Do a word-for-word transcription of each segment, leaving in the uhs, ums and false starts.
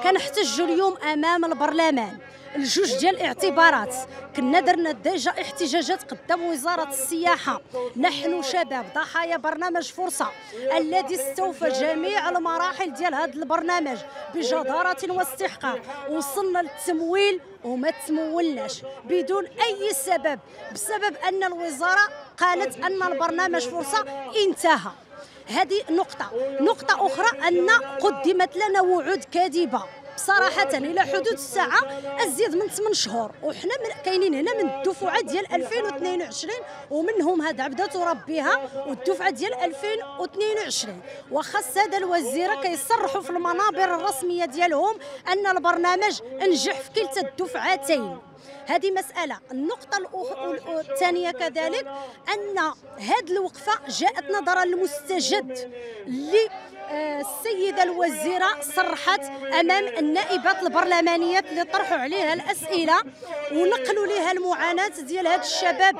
كنحتجوا اليوم امام البرلمان الجوج ديال الاعتبارات. كنا درنا ديجا احتجاجات قدام وزاره السياحه. نحن شباب ضحايا برنامج فرصه الذي استوفى جميع المراحل ديال هذا البرنامج بجداره واستحقاق. وصلنا للتمويل وما تمولناش بدون اي سبب، بسبب ان الوزاره قالت ان البرنامج فرصه انتهى. هذه نقطه. نقطه اخرى ان قدمت لنا وعود كاذبه صراحة إلى حدود الساعة أزيد من ثمان شهور، وحنا كاينين هنا من الدفعة ديال ألفين واثنين وعشرين ومنهم هاد عبدة ربيها والدفعة ديال ألفين واثنين وعشرين. وخا السادة الوزيرة كيصرحوا في المنابر الرسمية ديالهم أن البرنامج نجح في كلتا الدفعتين. هذه مسألة. النقطة الثانية كذلك أن هذه الوقفة جاءت نظرا للمستجد اللي السيدة الوزيرة صرحت أمام النائبات البرلمانيات اللي طرحوا عليها الأسئلة ونقلوا لها المعاناة ديال هاد الشباب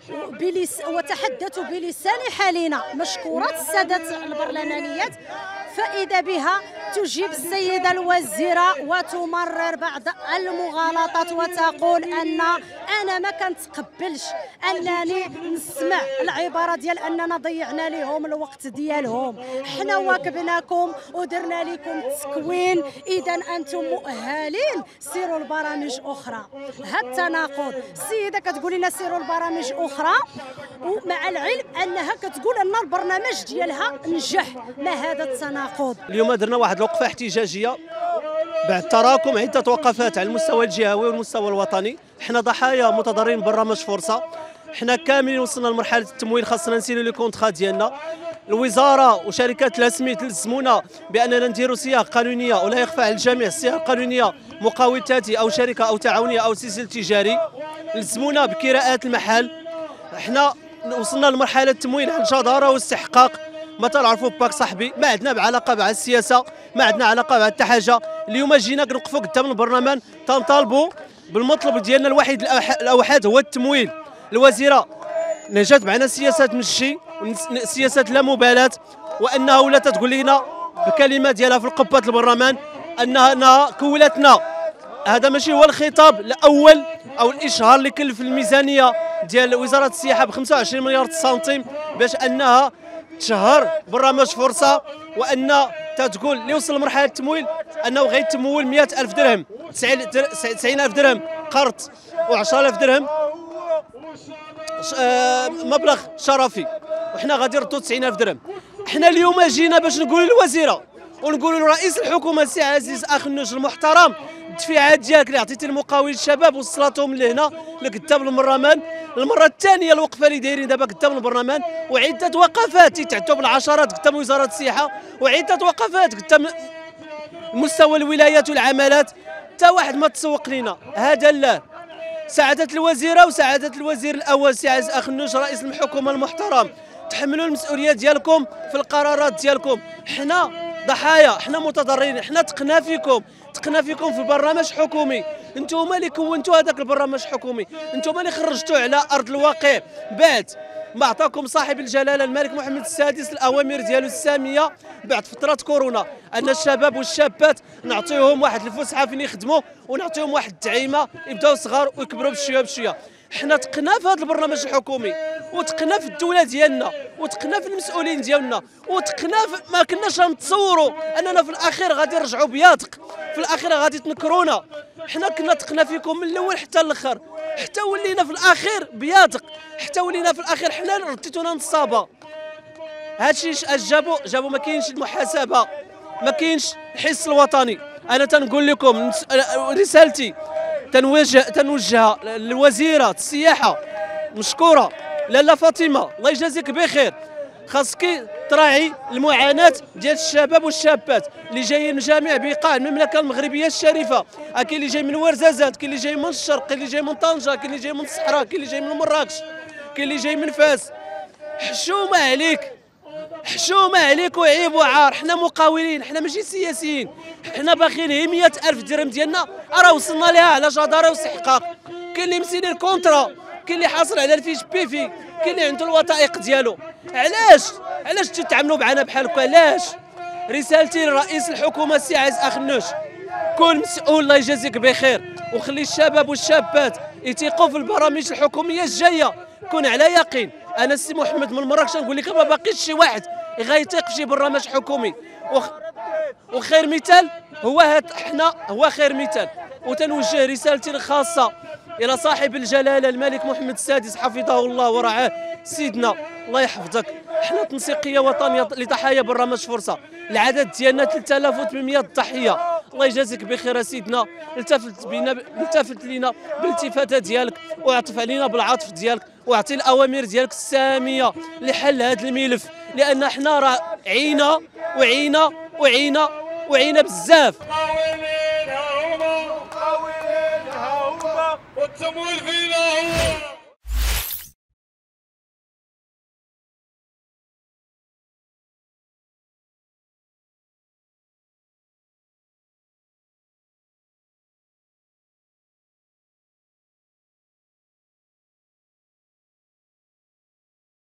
وتحدثوا بلسان حالنا. مشكورات السادة البرلمانيات. فإذا بها تجيب السيدة الوزيرة وتمرر بعض المغالطات وتقول أن أنا ما كنتقبلش أنني نسمع العبارة ديال أننا ضيعنا لهم الوقت ديالهم. حنا واكبناكم ودرنا لكم التكوين، إذا أنتم مؤهلين سيروا البرامج أخرى. هاد التناقض. السيدة كتقول لنا سيروا البرامج أخرى ومع العلم أنها كتقول أن البرنامج ديالها نجح. ما هذا التناقض؟ اليوم درنا واحد الوقفه احتجاجيه بعد تراكم عده وقفات على المستوى الجهوي والمستوى الوطني. حنا ضحايا متضررين برنامج فرصه. حنا كاملين وصلنا لمرحله التمويل، خاصنا نسيروا لي كونطرا ديالنا. الوزاره وشركات الاسميت لزمونا باننا نديروا صياغه قانونيه، ولا يخفى على الجميع الصياغه القانونيه مقاول ذاتي او شركه او تعاونيه او سلسله تجاري. لزمونا بكراءات المحل. حنا وصلنا لمرحله التمويل عن جداره واستحقاق. ما تنعرفوا باك صاحبي، ما عندنا علاقه مع السياسه، ما عندنا علاقه مع حتى حاجه. اليوم جينا كنوقفوا قدام البرلمان تنطالبوا بالمطلب ديالنا الوحيد الاوحد هو التمويل. الوزيره نجات معنا سياسات مشي، سياسات لا مبالاه، وانها ولا تقول لنا بكلمه ديالها في قبه البرلمان انها انها كولتنا. هذا ماشي هو الخطاب الاول او الاشهار اللي كلف الميزانيه ديال وزاره السياحه ب خمسة وعشرين مليار سنتيم باش انها تشهر برنامج فرصه، وان تتقول اللي وصل لمرحله التمويل انه غيتمول مئة ألف درهم، تسعين ألف درهم قرض وعشرة آلاف درهم مبلغ شرفي، وحنا غادي نردوا تسعين ألف درهم. حنا اليوم جينا باش نقول للوزيره ونقول لرئيس الحكومه السي عزيز اخنوش المحترم، الدفيعات ديالك اللي عطيتي المقاول الشباب وصلتهم لهنا لقدام البرلمان. المره الثانيه الوقفه اللي دايرين دابا قدام البرلمان، وعده وقفات يتعدوا بالعشرات قدام وزاره السياحه، وعده وقفات قدام مستوى الولايات والعمالات. حتى واحد ما تسوق لنا. هذا لا. سعاده الوزيره وسعاده الوزير الاول سي عزيز اخنوش رئيس الحكومه المحترم، تحملوا المسؤوليه ديالكم في القرارات ديالكم. حنا ضحايا، حنا متضررين، حنا تقنا فيكم، تقنا فيكم في برنامج حكومي. انتم اللي كونتوا هذاك البرنامج الحكومي، انتم اللي خرجتوه على ارض الواقع بعد ما عطاكم صاحب الجلاله الملك محمد السادس الاوامر ديالو الساميه بعد فتره كورونا، ان الشباب والشابات نعطيهم واحد الفسحه فين يخدموا ونعطيهم واحد الدعيمه يبداو صغار ويكبروا بشويه بشويه. حنا تقنا في هذا البرنامج الحكومي، وتقنا في الدوله ديالنا، وتقنا في المسؤولين ديالنا، وتقنا في ما كناش نتصوروا اننا في الاخير غادي نرجعوا بياتق، في الاخير غادي تنكرونا. حنا كنا تقنا فيكم من الاول حتى الاخر، حتى ولينا في الاخير بياتق، حتى ولينا في الاخير حنا رديتونا نصابه. هادشي اش جابوا جابوا ما كاينش المحاسبه، ما كاينش الحس الوطني. انا تنقول لكم رسالتي تنوجه تنوجهها لوزيره السياحه مشكوره لاله فاطمه، الله يجازيك بخير. خاصك تراعي المعاناه ديال الشباب والشابات اللي جايين من جميع بقاع المملكه المغربيه الشريفه. كاين اللي جاي من ورزازات، كاين اللي جاي من الشرق، كاين اللي جاي من طنجه، كاين اللي جاي من الصحراء، كاين اللي جاي من مراكش، كاين اللي جاي من فاس. حشومه عليك، حشومه عليك وعيب وعار. حنا مقاولين، حنا ماشي سياسيين، حنا باغيين هي مئة ألف درهم ديالنا راه وصلنا لها على جداره واستحقاق. كاين اللي مسيني الكونترا، كاين اللي حاصل على الفيش بيفي، كاين اللي عنده الوثائق ديالو. علاش علاش تتعاملوا معنا بحال هكا؟ علاش؟ رسالتي لرئيس الحكومه السي عزيز اخنوش، كل مسؤول الله يجازيك بخير، وخلي الشباب والشابات يثيقوا في البرامج الحكوميه الجايه. كون على يقين، انا السي محمد من مراكش نقول لك ما باقيش شي واحد غيثيق في شي برنامج حكومي، وخ... وخير مثال هو هاد حنا هو خير مثال. وتنوجه رسالتي الخاصه الى صاحب الجلاله الملك محمد السادس حفظه الله ورعاه. سيدنا الله يحفظك، حنا تنسيقيه وطنيه لضحايا برنامج فرصه، العدد ديالنا ثلاثة آلاف وثمانمائة ضحيه. الله يجازيك بخير سيدنا، التفت بينا التفت لينا بالالتفاته ديالك، واعطف علينا بالعطف ديالك، واعطي الاوامر ديالك الساميه لحل هذا الملف، لان حنا راه عينا وعينا وعينا وعينا بزاف. والتمويل فينا هو